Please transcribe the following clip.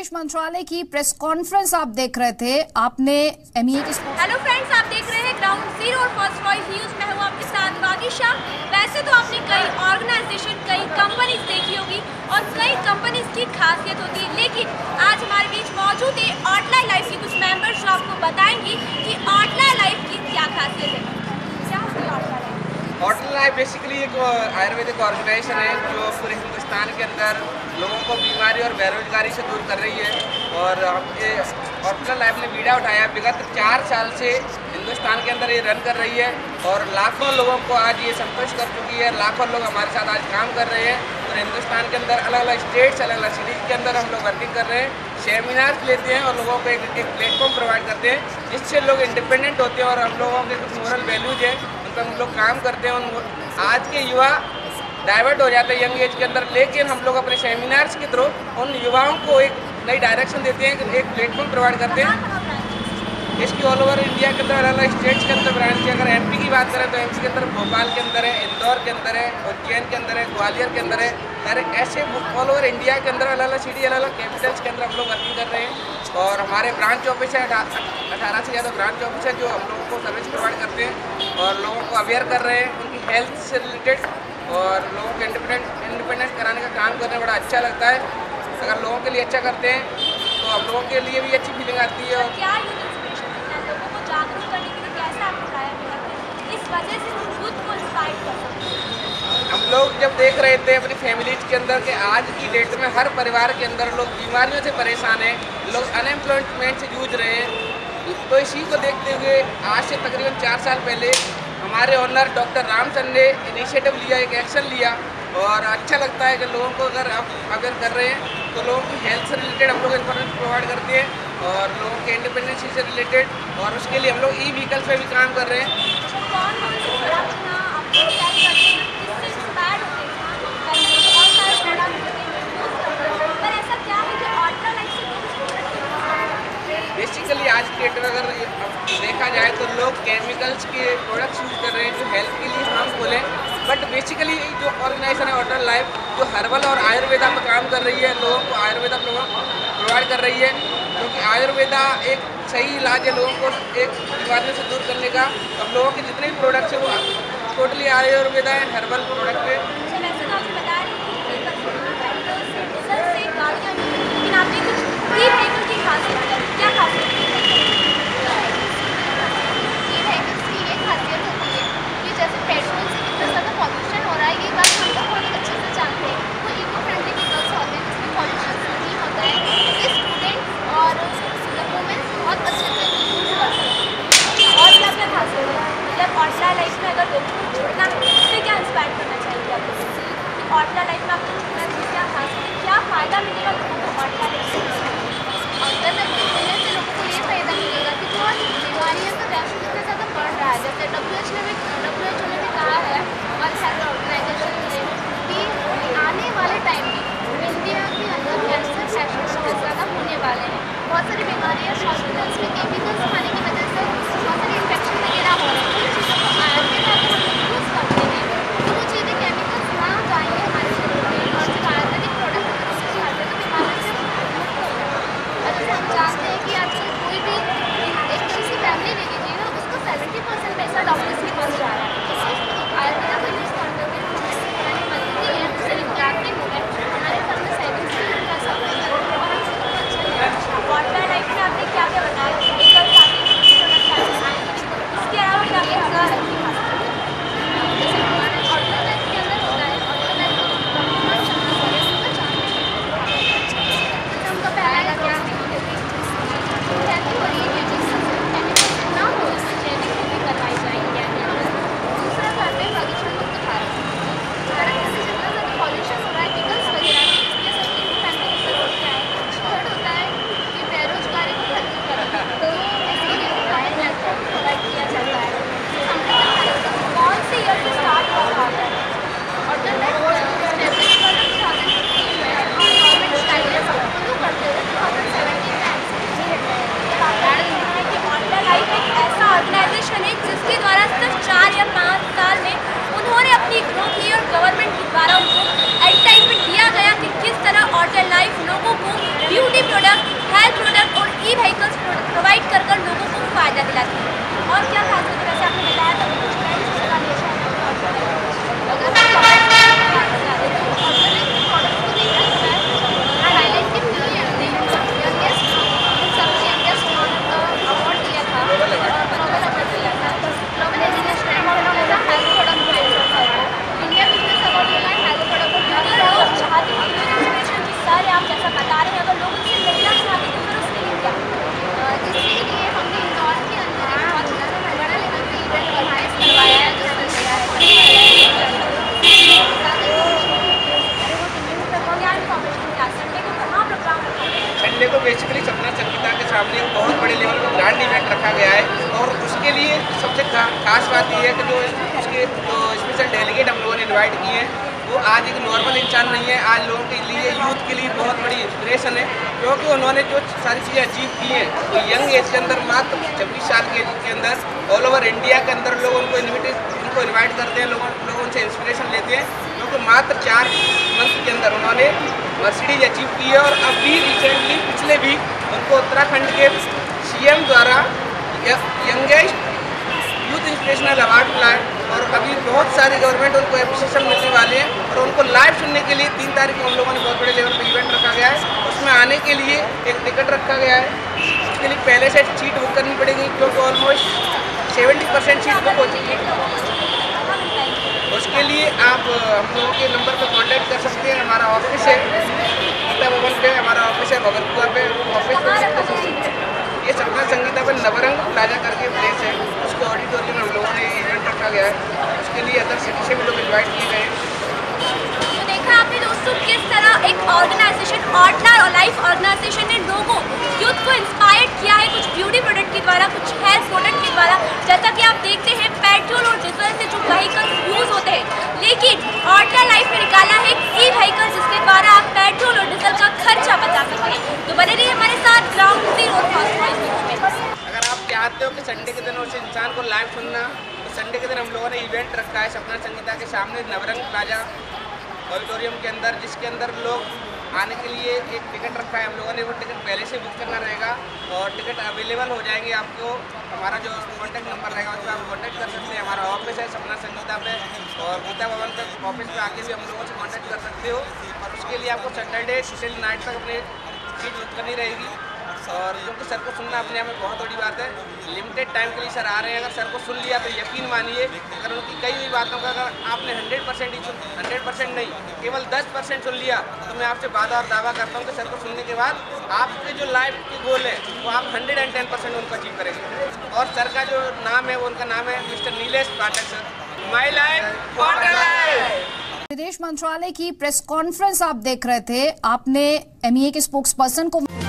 मंत्रालय की press conference आप देख रहे थे। आपने एमईए की हेलो फ्रेंड्स, आप देख रहे हैं ग्राउंड जीरो और फर्स्ट वॉइस न्यूज। मैं हूं आपके साथ वादिशा। वैसे तो आपने कई ऑर्गेनाइजेशन, कई कंपनीज देखी होगी और कई कंपनीज की खासियत होती है, लेकिन आज हमारे बीच मौजूद है ऑटला लाइफ की कुछ मेंबर्स जो आपको बताएंगी कि ऑटला लाइफ की क्या खासियत है। क्या होती है ऑटला लाइफ? ऑटला लाइफ बेसिकली एक आयुर्वेदिक ऑर्गेनाइजेशन है जो पूरे हिंदुस्तान के अंदर लोगों को बीमारी और बेरोजगारी से दूर कर रही है। और ये ऑटला लाइफ ने बीड़ा उठाया विगत 4 साल से हिंदुस्तान के अंदर ये रन कर रही है और लाखों लोगों को आज ये संतुष्ट कर चुकी है। लाखों लोग हमारे साथ आज काम कर रहे हैं और हिंदुस्तान के अंदर अलग अलग स्टेट्स, अलग अलग सिटीज़ के अंदर हम लोग वर्किंग कर रहे हैं। सेमिनार्स लेते हैं और लोगों को एक प्लेटफॉर्म प्रोवाइड करते हैं जिससे लोग इंडिपेंडेंट होते हैं और हम लोगों के कुछ मोरल वैल्यूज है उन पर हम लोग काम करते हैं। आज के युवा डाइवर्ट हो जाते हैं यंग एज के अंदर, लेकिन हम लोग अपने सेमिनार्स के थ्रू उन युवाओं को एक नई डायरेक्शन देते हैं, एक प्लेटफॉर्म प्रोवाइड करते हैं। इसकी ऑल ओवर इंडिया के अंदर अलग अलग स्टेट्स के अंदर ब्रांच है। अगर एमपी की बात करें तो एमपी के अंदर भोपाल के अंदर है, इंदौर के अंदर है, उज्जैन के अंदर है, ग्वालियर के अंदर है। ऐसे ऑल ओवर इंडिया के अंदर अलग अलग सिटी, अलग अलग कैपिटल्स के अंदर हम लोग वर्किंग कर रहे हैं। और हमारे ब्रांच ऑफिस है 18 से ज़्यादा ब्रांच ऑफिस है जो हम लोगों को सर्विस प्रोवाइड करते हैं और लोगों को अवेयर कर रहे हैं उनकी हेल्थ से रिलेटेड और लोगों को इंडिपेंडेंट कराने का काम करना बड़ा अच्छा लगता है। अगर लोगों के लिए अच्छा करते हैं तो हम लोगों के लिए भी अच्छी फीलिंग आती है। और क्या इंस्पिरेशन है लोगों को जागरूक करने के लिए, कैसे आपको बताया गया है इस वजह से हम खुद को इंस्पायर कर सकते हैं? हम लोग जब देख रहे थे अपनी फैमिलीज के अंदर कि आज की डेट में हर परिवार के अंदर लोग बीमारियों से परेशान हैं, लोग अनएम्प्लॉयमेंट से जूझ रहे हैं, तो इसी को देखते हुए आज से तकरीबन 4 साल पहले हमारे ऑनर डॉक्टर रामचंद्र ने इनिशिएटिव लिया, एक एक्शन लिया। और अच्छा लगता है कि लोगों को अगर आप अवेयर कर रहे हैं तो लोगों की हेल्थ से रिलेटेड हम लोग इन्फॉर्मेशन प्रोवाइड करते हैं और लोगों के इंडिपेंडेंसी से रिलेटेड, और उसके लिए हम लोग ई व्हीकल्स पे भी काम कर रहे हैं। बेसिकली आज की डेट में अगर देखा जाए तो लोग केमिकल्स के प्रोडक्ट्स यूज़ कर रहे हैं जो हेल्थ के लिए हार्मफुल है, बट बेसिकली जो ऑर्गेनाइजेशन है ऑटला लाइफ जो हर्बल और आयुर्वेदा पर काम कर रही है, लोगों को आयुर्वेदा प्रोवाइड कर रही है, क्योंकि आयुर्वेदा एक सही इलाज है लोगों को एक बीमारियों से दूर करने का। अब लोगों के जितने भी प्रोडक्ट्स हैं वो टोटली आयुर्वेदा है, हर्बल प्रोडक्ट है। ऑटला लाइफ में अगर लोगों को जुड़ना है तो क्या इंस्पायर करना चाहिए आपको? ऑटला लाइफ में आपको जुड़ना है, क्या खासियत है, क्या फ़ायदा मिलेगा लोगों को ऑटला लाइफ से? ऑटला लाइफ के जुड़ने से लोगों को ये फ़ायदा मिलेगा कि जो बीमारियों का रैश इतना ज़्यादा बढ़ रहा है, जैसे WHO ने भी कहा है और हेल्थ ऑर्गेनाइजेशन ने कि आने वाले टाइम में इंडिया के अंदर कैंसर पेशेंट्स बहुत ज़्यादा होने वाले हैं। बहुत सारी बीमारियाँ हॉस्पिटल्स में केमिकल्स खाने की वजह से बहुत सारे इन्फेक्शन वगैरह हो रहे हैं। उन चीज़ों को आयुर्वेदा अगर हम यूज़ करते हैं तो वो चीज़ें केमिकल्स ना जाएंगे हमारे शरीर में और जो आयुर्वेदिक प्रोडक्ट अगर उसको खाते हैं तो बीमारियों खास बात ये है कि जो उसके जो स्पेशल डेलीगेट हम लोगों ने इन्वाइट किए हैं वो आज एक नॉर्मल इंसान नहीं है, आज लोगों के लिए, यूथ के लिए बहुत बड़ी इंस्पिरेशन है, क्योंकि उन्होंने जो सारी चीज़ें अचीव की हैं वो यंग एज के अंदर, मात्र 26 साल के एज के अंदर ऑल ओवर इंडिया के अंदर लोग उनको इन्वाइट करते हैं, लोग उनसे इंस्पिरेशन लेते हैं, क्योंकि मात्र 4 मंथ के अंदर उन्होंने मर्सिडीज अचीव की है। और अभी रिसेंटली पिछले भी उनको उत्तराखंड के CM द्वारा यंगेस्ट यूथ इंस्पिरेशनल अवार्ड मिला है, और अभी बहुत सारे गवर्नमेंट उनको एप्रिसिएशन मिलने वाले हैं। और उनको लाइव सुनने के लिए 3 तारीख को हम लोगों ने बहुत बड़े लेवल पर इवेंट रखा गया है, उसमें आने के लिए एक टिकट रखा गया है, उसके लिए पहले से सीट बुक करनी पड़ेगी, क्योंकि ऑलमोस्ट 70% सीट बुक हो चुकी है। उसके लिए आप हम लोगों के नंबर पर कांटेक्ट कर सकते हैं। हमारा ऑफिस है गीता भवन पे, हमारा ऑफिस है भगतपुरा पे, ऑफिस ये सपना संगीता पर नवरंग प्लाजा करके प्लेस है, उसके ऑडिटोरियम में हम लोगों ने इवेंट रखा गया है, उसके लिए अदर सिटी से भी लोग इन्वाइट किए गए हैं। तो देखा आपने दोस्तों किस तरह एक ऑर्गेनाइजेशन ऑर्डिनर और लाइफ ऑर्गेनाइजेशन ने लोगों यूथ को इंस्पायर किया है कुछ ब्यूटी प्रोडक्ट के द्वारा, कुछ हेल्थ प्रोडक्ट के द्वारा। जैसा कि आप देखते हैं पेट्रोल और डीजल से जो व्हीकल्स यूज होते हैं, लेकिन ऑर्डिनर लाइफ ने निकाला है एक ई-व्हीकल जिसके द्वारा आप पेट्रोल और डीजल का खर्चा बचा सकते हैं। तो बने रहिए हमारे साथ ग्राउंड जीरो फर्स्ट वॉइस में। अगर आप चाहते हो कि संडे के दिन उस इंसान को लाइव सुनना, तो संडे के दिन हम लोगों ने इवेंट रखा है सपना संगीता के सामने नवरंग प्लाजा ऑडिटोरियम के अंदर, जिसके अंदर लोग आने के लिए एक टिकट रखा है हम लोगों ने, वो टिकट पहले से बुक करना रहेगा और टिकट अवेलेबल हो जाएंगे आपको। हमारा जो कॉन्टैक्ट नंबर रहेगा उस पर आप कॉन्टैक्ट कर सकते हैं। हमारा ऑफिस है सपना संगीता पे, और गीता भवन के ऑफिस पे आके भी हम लोगों से कॉन्टैक्ट कर सकते हो। और उसके लिए आपको सैटरडे से नाइट तक अपनी सीट बुक करनी रहेगी, और क्योंकि सर को सुनना अपने आप में बहुत बड़ी बात है। लिमिटेड टाइम के लिए सर आ रहे हैं, अगर सर को सुन लिया तो यकीन मानिए, अगर उनकी कई हुई बातों का अगर आपने 100% नहीं, केवल 10% सुन लिया, तो मैं आपसे वादा और दावा करता हूँ कि सर को सुनने के बाद आपके जो लाइफ के गोल है वो आप 110% उनको अचीव करेंगे। और सर का जो नाम है वो उनका नाम है mister Nilesh Pathak sir, my life water life. विदेश मंत्रालय की प्रेस कॉन्फ्रेंस आप देख रहे थे, आपने MEA के स्पोक्स पर्सन को